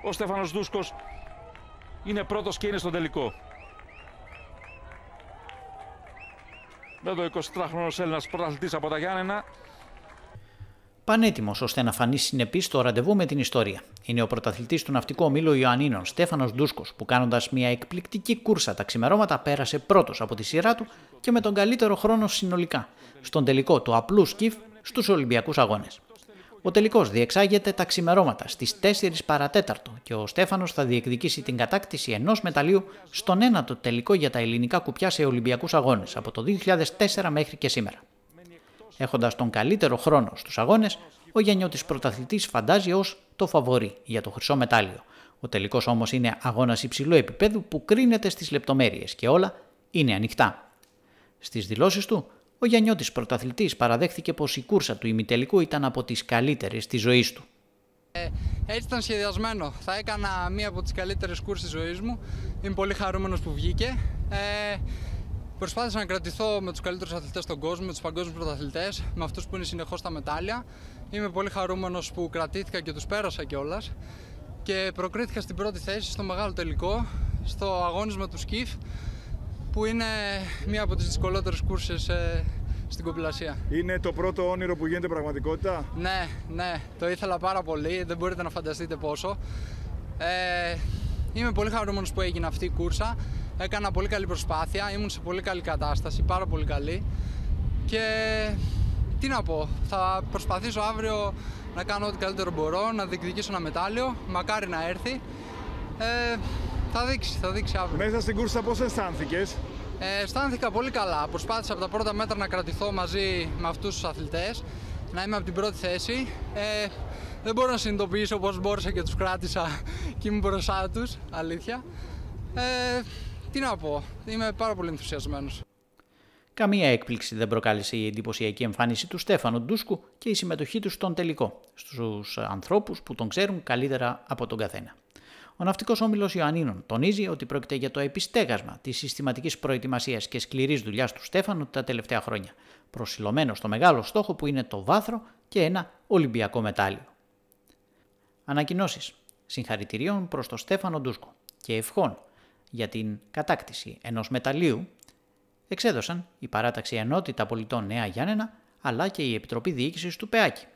Ο Στέφανος Ντούσκος είναι πρώτος και είναι στον τελικό. Εδώ 23χρονος Έλληνας πρωταθλητής από τα Γιάννενα. Πανέτοιμος ώστε να φανεί συνεπής στο ραντεβού με την ιστορία. Είναι ο πρωταθλητής του ναυτικού ομίλου Ιωαννίνων, Στέφανος Ντούσκος, που κάνοντας μια εκπληκτική κούρσα τα ξημερώματα πέρασε πρώτος από τη σειρά του και με τον καλύτερο χρόνο συνολικά, στον τελικό του απλού σκιφ στους Ολυμπιακούς Αγώνες. Ο τελικός διεξάγεται τα ξημερώματα στις 4 παρατέταρτο και ο Στέφανος θα διεκδικήσει την κατάκτηση ενός μεταλλίου στον ένατο τελικό για τα ελληνικά κουπιά σε Ολυμπιακούς Αγώνες από το 2004 μέχρι και σήμερα. Έχοντας τον καλύτερο χρόνο στους αγώνες, ο γεννιώτης πρωταθλητής φαντάζει ως το φαβορί για το χρυσό μετάλλιο. Ο τελικός όμως είναι αγώνας υψηλού επίπεδου που κρίνεται στις λεπτομέρειες και όλα είναι ανοιχτά. Στις δηλώσεις του, ο γεννιώτης πρωταθλητής παραδέχθηκε πως η κούρσα του ημιτελικού ήταν από τις καλύτερες της ζωής του. Έτσι ήταν σχεδιασμένο. Θα έκανα μία από τις καλύτερες κούρσεις της ζωής μου. Είμαι πολύ χαρούμενος που βγήκε. Προσπάθησα να κρατηθώ με τους καλύτερους αθλητές στον κόσμο, με τους παγκόσμιους πρωταθλητές, με αυτούς που είναι συνεχώς στα μετάλλια. Είμαι πολύ χαρούμενος που κρατήθηκα και τους πέρασα κιόλας και προκρίθηκα στην πρώτη θέση στο μεγάλο τελικό, στο αγώνισμα του σκιφ, που είναι μία από τις δυσκολότερες κούρσες στην κοπηλασία. Είναι το πρώτο όνειρο που γίνεται πραγματικότητα? Ναι, το ήθελα πάρα πολύ, δεν μπορείτε να φανταστείτε πόσο. Είμαι πολύ χαρούμενος που έγινε αυτή η κούρσα. Έκανα πολύ καλή προσπάθεια, ήμουν σε πολύ καλή κατάσταση, πάρα πολύ καλή. Και τι να πω, θα προσπαθήσω αύριο να κάνω ό,τι καλύτερο μπορώ, να διεκδικήσω ένα μετάλλιο, μακάρι να έρθει. Θα δείξει αύριο. Μέσα στην κούρσα πώς αισθάνθηκες? Αισθάνθηκα πολύ καλά. Προσπάθησα από τα πρώτα μέτρα να κρατηθώ μαζί με αυτούς τους αθλητές, να είμαι από την πρώτη θέση. Δεν μπορώ να συνειδητοποιήσω πώς μπόρεσα και τους κράτησα και ήμουν μπροστά τους, αλήθεια. Τι να πω, είμαι πάρα πολύ ενθουσιασμένος. Καμία έκπληξη δεν προκάλεσε η εντυπωσιακή εμφάνιση του Στέφανου Ντούσκου και η συμμετοχή του στον τελικό, στους ανθρώπους που τον ξέρουν καλύτερα από τον καθένα. Ο ναυτικός όμιλος Ιωαννίνων τονίζει ότι πρόκειται για το επιστέγασμα της συστηματικής προετοιμασίας και σκληρής δουλειάς του Στέφανου τα τελευταία χρόνια, προσιλωμένο στο μεγάλο στόχο που είναι το βάθρο και ένα Ολυμπιακό μετάλλιο. Ανακοινώσεις συγχαρητηρίων προς τον Στέφανο Ντούσκο και ευχών για την κατάκτηση ενός μεταλλίου εξέδωσαν η Παράταξη Ενότητα Πολιτών Νέα Γιάννενα αλλά και η Επιτροπή Διοίκησης του ΠΕΑΚΙ.